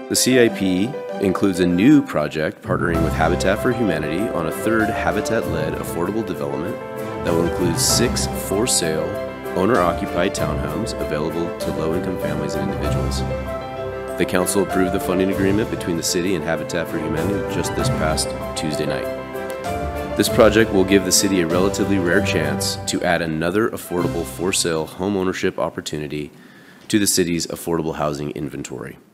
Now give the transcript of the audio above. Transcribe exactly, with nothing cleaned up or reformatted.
The C I P includes a new project partnering with Habitat for Humanity on a third Habitat-led affordable development that will include six for-sale, owner-occupied townhomes available to low-income families and individuals. The Council approved the funding agreement between the City and Habitat for Humanity just this past Tuesday night. This project will give the City a relatively rare chance to add another affordable for-sale home ownership opportunity to the City's affordable housing inventory.